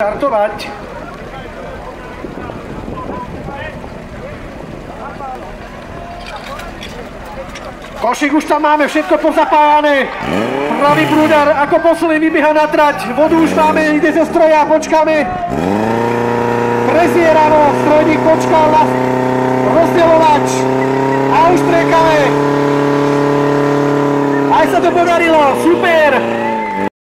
Štartovať. Košík už tam máme, všetko pozapávané. Pravý prúdar ako posledný vybieha na trať. Vodu už máme, ide zo stroja, počkáme. Prezierano, strojník počkal na rozdielovač. A už triekame. Aj sa to podarilo, super.